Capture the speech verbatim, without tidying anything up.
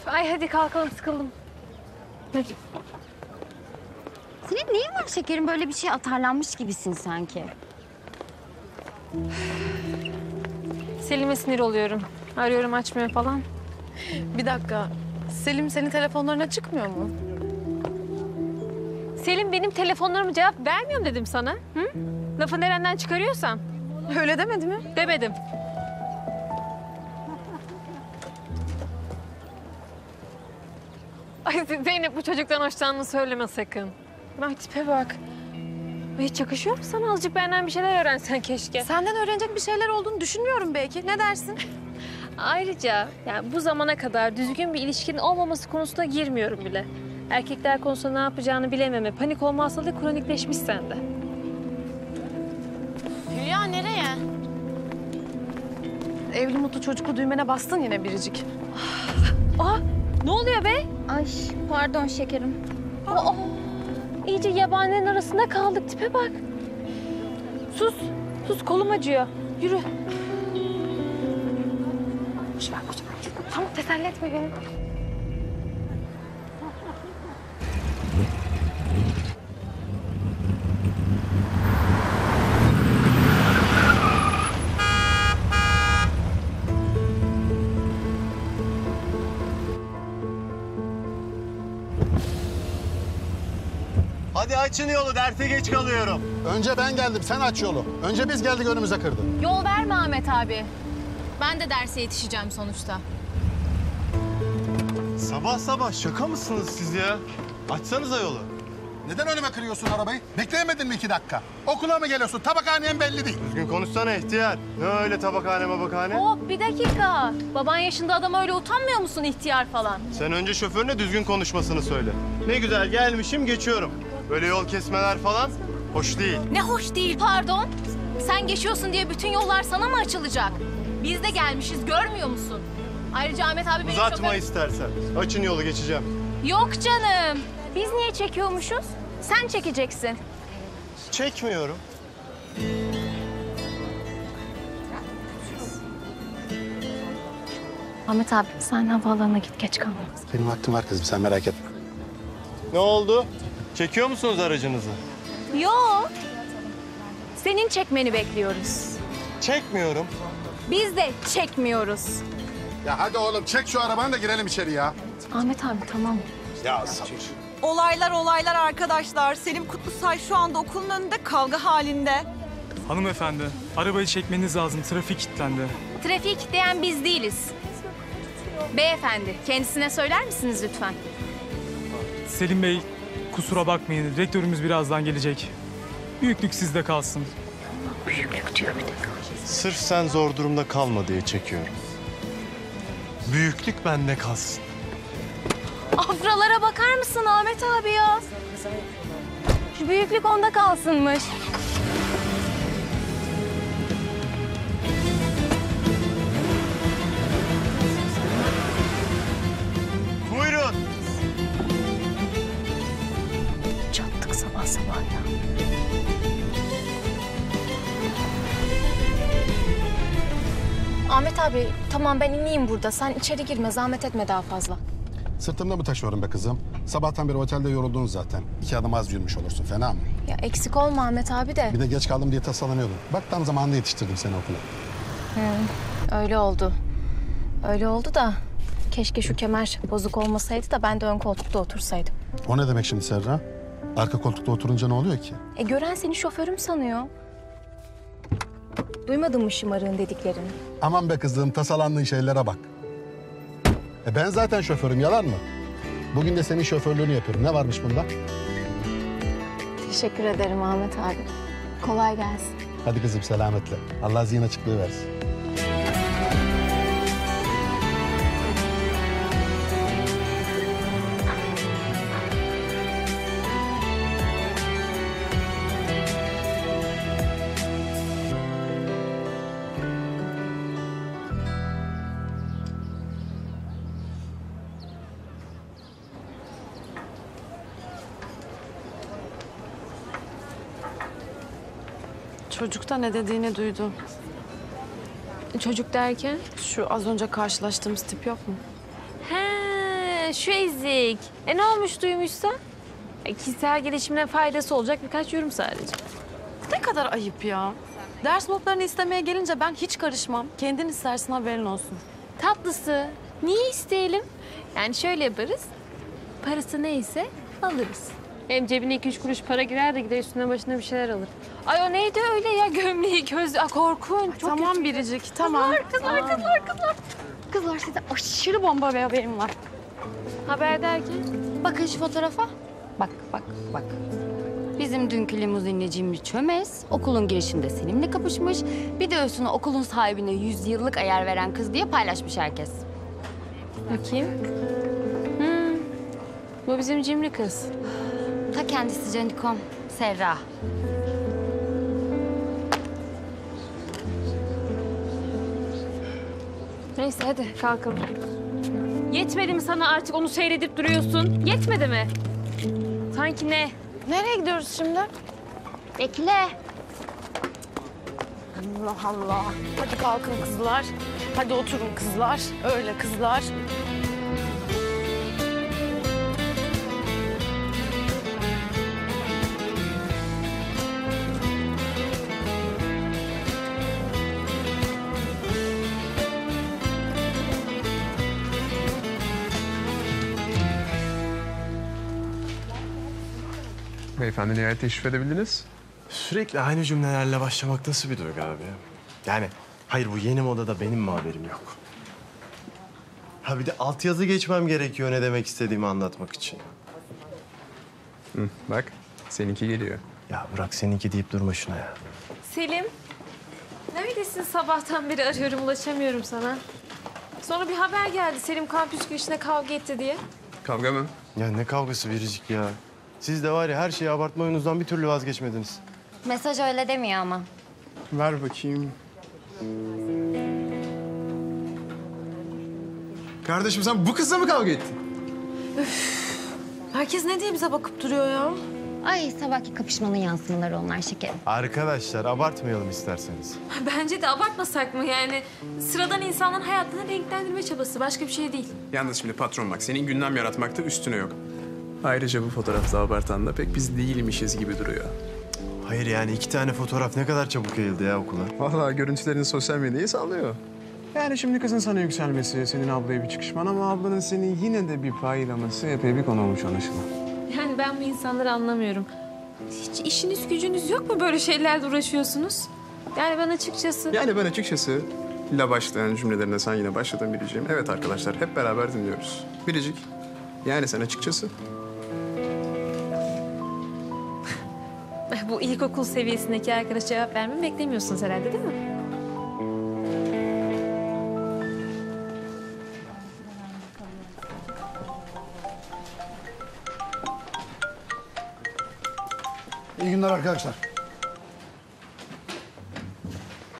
Ay hadi kalkalım, sıkıldım. Hadi. Senin neyin var şekerim? Böyle bir şey atarlanmış gibisin sanki. Selim'e sinir oluyorum. Arıyorum, açmıyor falan. Bir dakika. Selim senin telefonlarına çıkmıyor mu? Selim benim telefonlarıma cevap vermiyorum dedim sana. Hı? Lafı nereden çıkarıyorsam. Öyle demedi mi? Demedim. Ay Zeynep, bu çocuktan hoşlandığını söyleme sakın. Bak tipe bak. Ay, hiç yakışıyor mu sana? Azıcık benden bir şeyler öğrensen keşke. Senden öğrenecek bir şeyler olduğunu düşünmüyorum belki. Ne dersin? Ayrıca yani bu zamana kadar düzgün bir ilişkinin olmaması konusuna girmiyorum bile. Erkekler konusunda ne yapacağını bilememe, panik olma hastalığı kronikleşmiş sende. Hülya nereye? Evli mutlu çocuklu düğmene bastın yine Biricik. Aa, ne oluyor be? Ay pardon şekerim. Aa, iyice yabanilerin arasında kaldık, tipe bak. Sus, sus, kolum acıyor. Yürü. Boş ver, boş ver. Tamam, teselli etme beni. Hadi açın yolu, derse geç kalıyorum. Önce ben geldim, sen aç yolu. Önce biz geldik, önümüze kırdın. Yol verme Ahmet abi. Ben de derse yetişeceğim sonuçta. Sabah sabah şaka mısınız siz ya? Açsanıza yolu. Neden önüme kırıyorsun arabayı? Bekleyemedin mi iki dakika? Okula mı geliyorsun? Tabakhanen belli değil. Düzgün konuşsana ihtiyar. Ne öyle tabakhane mabakhane? Hop bir dakika. Baban yaşında adama öyle utanmıyor musun ihtiyar falan? Sen önce şoförüne düzgün konuşmasını söyle. Ne güzel gelmişim, geçiyorum. Böyle yol kesmeler falan hoş değil. Ne hoş değil pardon. Sen geçiyorsun diye bütün yollar sana mı açılacak? Biz de gelmişiz görmüyor musun? Ayrıca Ahmet abi benim Uzatma şoförüm- istersen. Açın yolu, geçeceğim. Yok canım. Biz niye çekiyormuşuz? Sen çekeceksin. Çekmiyorum. Ahmet abi sen havaalanına git geç kalma. Benim vaktim var kızım, sen merak etme. Ne oldu? Çekiyor musunuz aracınızı? Yok. Senin çekmeni bekliyoruz. Çekmiyorum. Biz de çekmiyoruz. Ya hadi oğlum, çek şu arabanı da girelim içeri ya. Ahmet abi tamam. Ya sabır. Olaylar olaylar arkadaşlar. Selim Kutlusay şu anda okulun önünde kavga halinde. Hanımefendi, arabayı çekmeniz lazım. Trafik kilitlendi. Trafiği kilitleyen biz değiliz. Beyefendi, kendisine söyler misiniz lütfen? Selim Bey, kusura bakmayın. Rektörümüz birazdan gelecek. Büyüklük sizde kalsın. Sırf sen zor durumda kalma diye çekiyorum. Büyüklük bende kalsın. Afralara bakar mısın Ahmet abi ya? Şu büyüklük onda kalsınmış. Buyurun. Çattık sabah sabah ya. Ahmet abi tamam ben ineyim burada. Sen içeri girme zahmet etme daha fazla. Sırtımda mı taşıyorum be kızım? Sabahtan beri otelde yoruldun zaten. İki adım az yürümüş olursun, fena mı? Ya eksik olma Ahmet abi de. Bir de geç kaldım diye tasalanıyordum. Bak tam zamanında yetiştirdim seni okula. Öyle oldu. Öyle oldu da keşke şu kemer bozuk olmasaydı da ben de ön koltukta otursaydım. O ne demek şimdi Serra? Arka koltukta oturunca ne oluyor ki? E gören seni şoförüm sanıyor. Duymadın mı şımarığın dediklerini? Aman be kızım, tasalandığın şeylere bak. E ben zaten şoförüm, yalan mı? Bugün de senin şoförlüğünü yapıyorum. Ne varmış bunda? Teşekkür ederim Ahmet abi. Kolay gelsin. Hadi kızım, selametle. Allah zihin açıklığı versin. Çocuk da ne dediğini duydu. Çocuk derken? Şu az önce karşılaştığımız tip yok mu? He, Ha şu ezik. E ne olmuş duymuşsa? E, kişisel gelişimine faydası olacak birkaç yorum sadece. Ne kadar ayıp ya. Ders notlarını istemeye gelince ben hiç karışmam. Kendin istersin, haberin olsun. Tatlısı. Niye isteyelim? Yani şöyle yaparız. Parası neyse alırız. Hem cebine iki üç kuruş para girer de gider üstüne başına bir şeyler alır. Ay o neydi öyle ya gömleği gözlü. Aa, korkunç. Çok Tamam kötü. Biricik, tamam. Kızlar kızlar kızlar kızlar. Kızlar size aşırı bomba bir haberim var. Haber derken? Bakın şu fotoğrafa. Bak bak bak. Bizim dünkü limuzinli cimri çömez. Okulun girişinde Selim'le kapışmış. Bir de üstüne okulun sahibine yüz yıllık ayar veren kız diye paylaşmış herkes. Bakayım. Hmm. Bu bizim cimri kız. Ta kendisi Canikom. Serra. Neyse hadi kalkalım. Yetmedi mi sana artık onu seyredip duruyorsun? Yetmedi mi? Sanki ne? Nereye gidiyoruz şimdi? Bekle. Allah Allah. Hadi kalkın kızlar. Hadi oturun kızlar. Öyle kızlar. Beyefendi nihayet teşrif edebildiniz. Sürekli aynı cümlelerle başlamak nasıl bir duygu abi? Yani hayır bu yeni modada benim mi haberim yok? Ha bir de altyazı geçmem gerekiyor ne demek istediğimi anlatmak için. Hı, bak seninki geliyor. Ya bırak seninki deyip durma şuna ya. Selim. Neredesin? Sabahtan beri arıyorum ulaşamıyorum sana. Sonra bir haber geldi Selim kampüs girişinde kavga etti diye. Kavga mı? Ya ne kavgası Biricik ya. Siz de var ya her şeyi abartma oyununuzdan bir türlü vazgeçmediniz. Mesaj öyle demiyor ama. Ver bakayım. Kardeşim sen bu kızla mı kavga ettin? Herkes ne diye bize bakıp duruyor ya? Ay sabahki kapışmanın yansımaları onlar şekerim. Arkadaşlar abartmayalım isterseniz. Bence de abartmasak mı yani? Sıradan insanların hayatını renklendirme çabası. Başka bir şey değil. Yalnız şimdi patron bak senin gündem yaratmakta üstüne yok. Ayrıca bu fotoğrafta abartan da pek biz değilmişiz gibi duruyor. Hayır yani iki tane fotoğraf ne kadar çabuk yayıldı ya okula. Vallahi görüntülerin sosyal medyayı sallıyor. Yani şimdi kızın sana yükselmesi, senin ablaya bir çıkışman ama ablanın seni yine de bir paylaması epey bir konu olmuş anlaşılan. Yani ben bu insanları anlamıyorum. Hiç işiniz gücünüz yok mu böyle şeylerle uğraşıyorsunuz? Yani ben açıkçası... Yani ben açıkçası la başlayan cümlelerine sen yine başladın Biricik'im. Evet arkadaşlar hep beraber dinliyoruz. Biricik, yani sen açıkçası... Bu ilkokul seviyesindeki arkadaş cevap vermemi beklemiyorsunuz herhalde değil mi? İyi günler arkadaşlar.